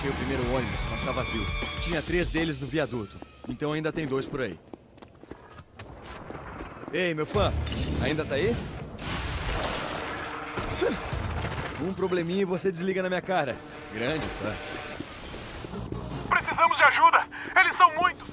achei o primeiro ônibus, mas tá vazio. Tinha 3 deles no viaduto, então ainda tem 2 por aí. Ei, meu fã, ainda tá aí? Um probleminha e você desliga na minha cara. Grande fã. Precisamos de ajuda! Eles são muitos!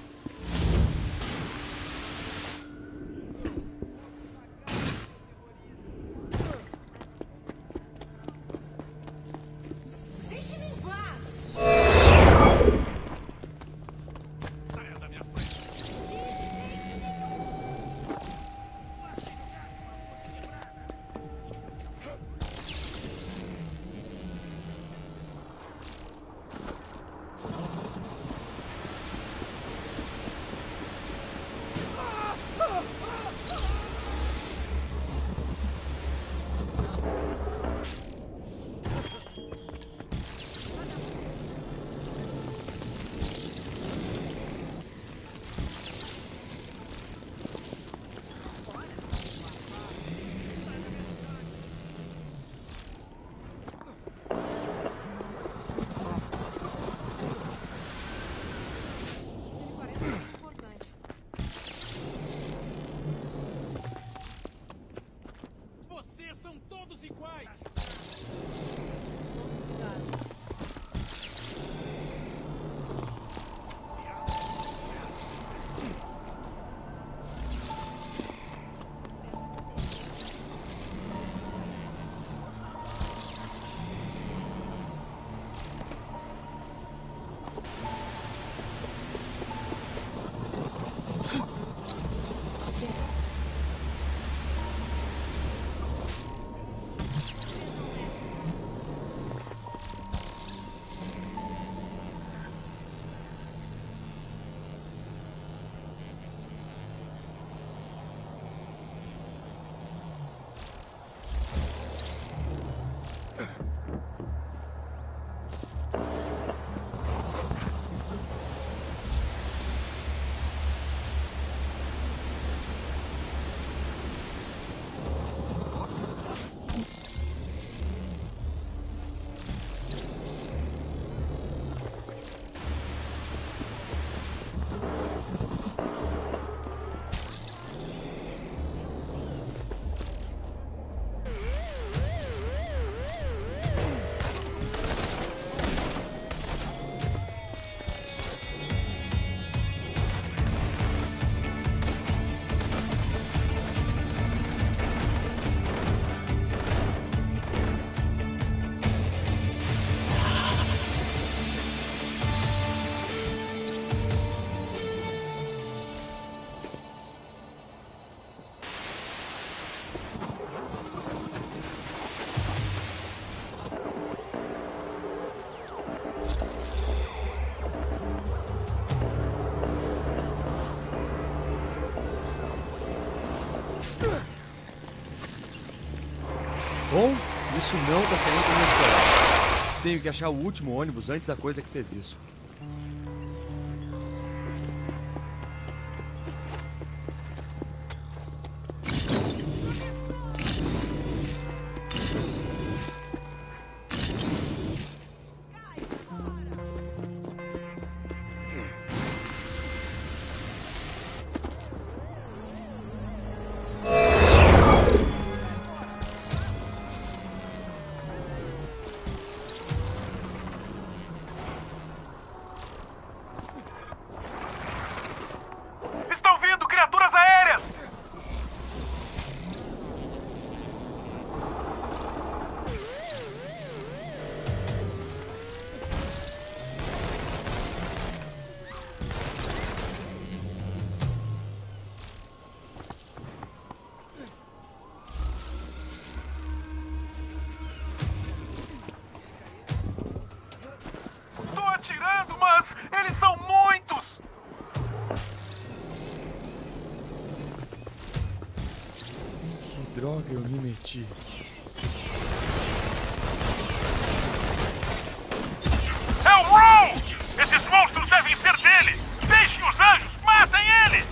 Bom, isso não tá saindo como eu esperava. Tenho que achar o último ônibus antes da coisa que fez isso. Atirando, mas eles são muitos! Que droga eu me meti. É o Ron! Esses monstros devem ser dele! Deixem os anjos! Matem ele!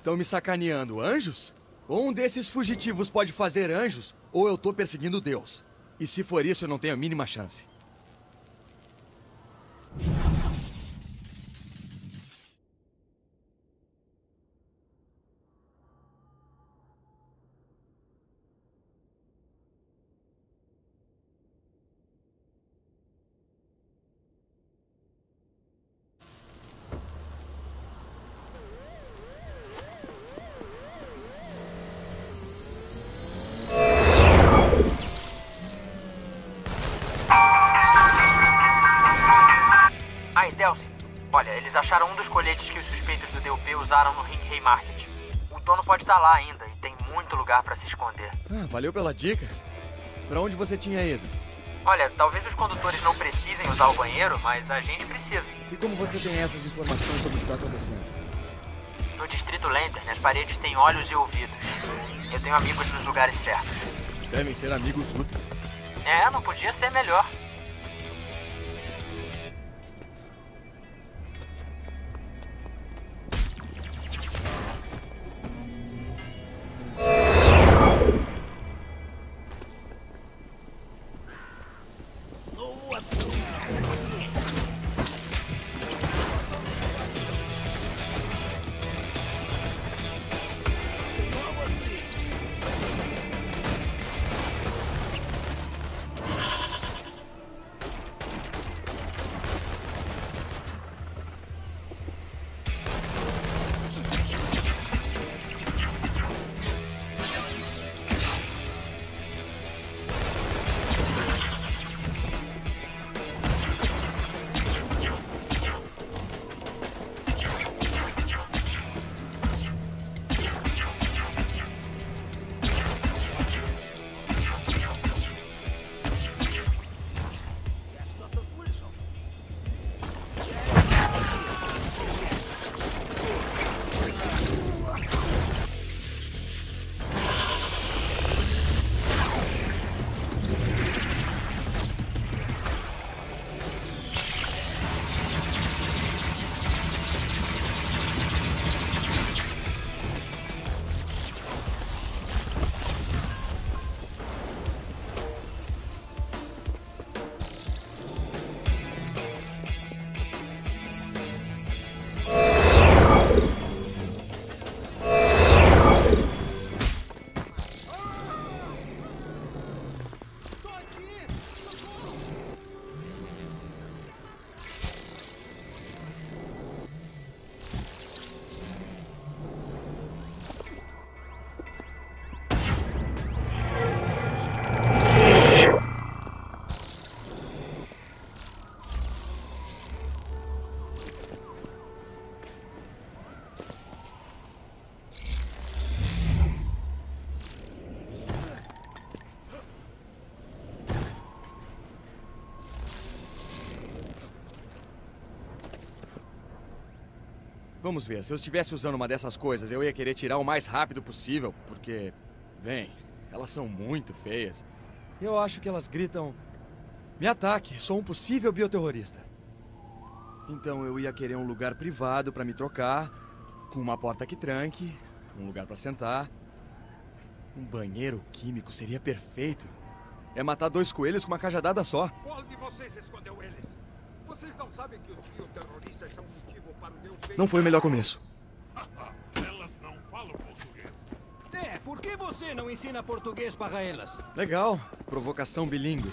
Estão me sacaneando, anjos? Ou um desses fugitivos pode fazer anjos, ou eu tô perseguindo Deus. E se for isso, eu não tenho a mínima chance. Olha, eles acharam um dos coletes que os suspeitos do DUP usaram no Ring Haymarket. O dono pode estar lá ainda e tem muito lugar pra se esconder. Valeu pela dica. Pra onde você tinha ido? Olha, talvez os condutores não precisem usar o banheiro, mas a gente precisa. E como você tem essas informações sobre o que está acontecendo? No Distrito Lantern, as paredes têm olhos e ouvidos. Eu tenho amigos nos lugares certos. Devem ser amigos úteis. Não podia ser melhor. Vamos ver, se eu estivesse usando uma dessas coisas, eu ia querer tirar o mais rápido possível, porque, bem, elas são muito feias. Eu acho que elas gritam: me ataque, sou um possível bioterrorista. Então eu ia querer um lugar privado pra me trocar, com uma porta que tranque, um lugar pra sentar. Um banheiro químico seria perfeito. É matar 2 coelhos com uma cajadada só. Qual de vocês escondeu eles? Vocês não sabem que os bioterroristas são motivo para o Deus... Não foi o melhor começo. Elas não falam português. Por que você não ensina português para elas? Legal, provocação bilíngue.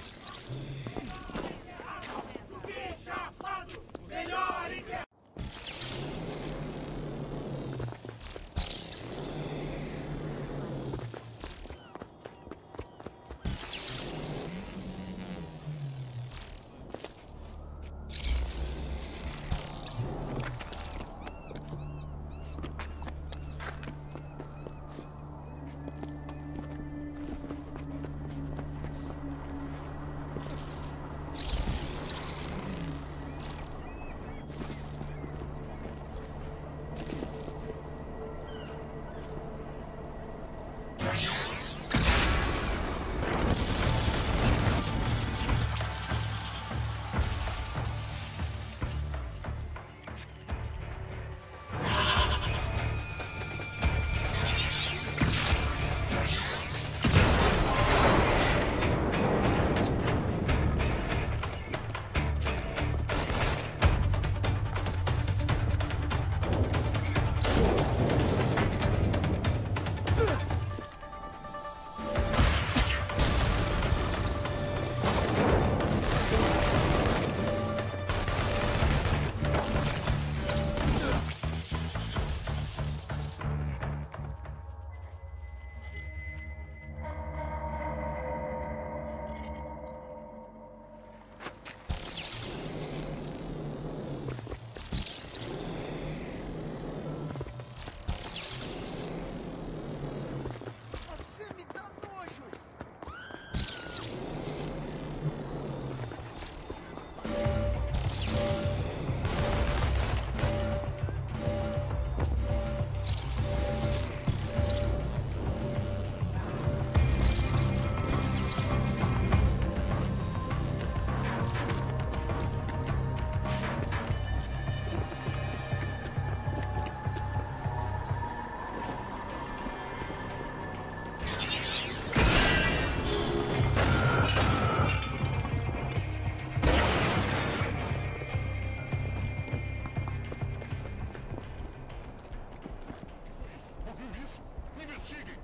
investigue!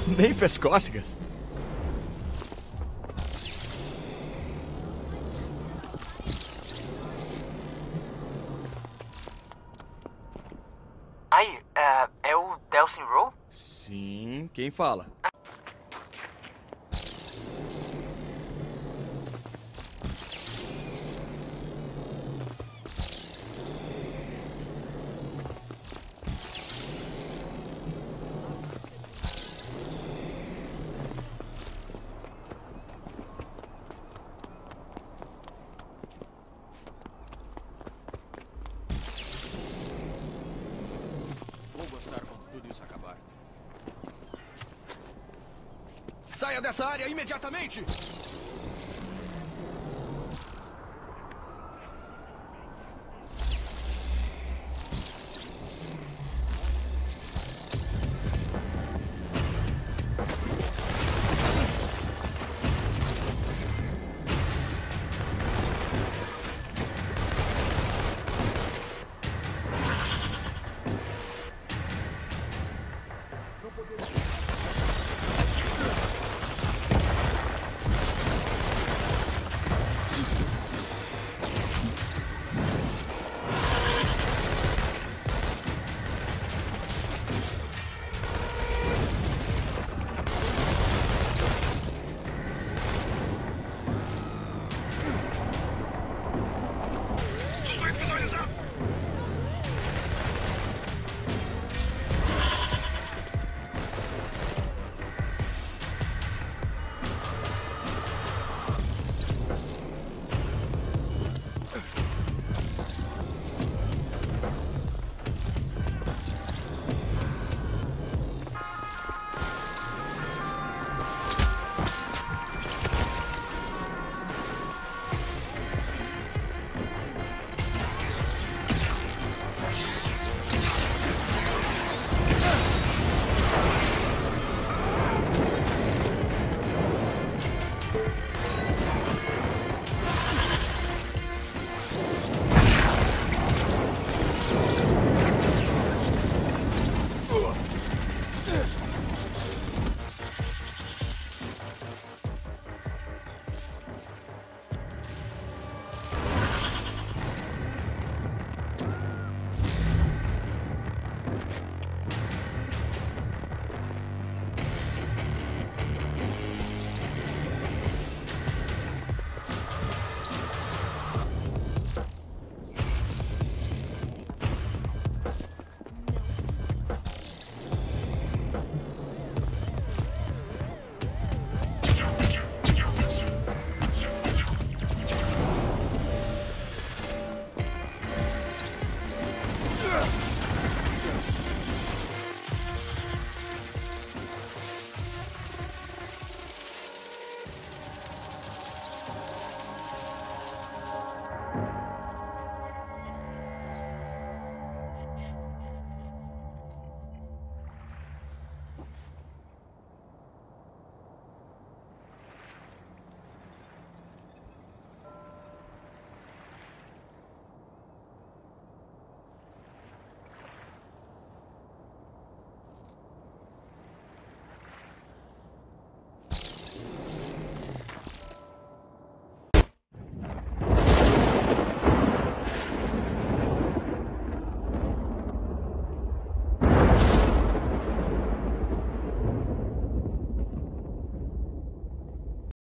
Nem fez cócegas. Aí, é o Delsin Rowe? Sim, quem fala? Vou gostar quando tudo isso acabar. Saia dessa área imediatamente!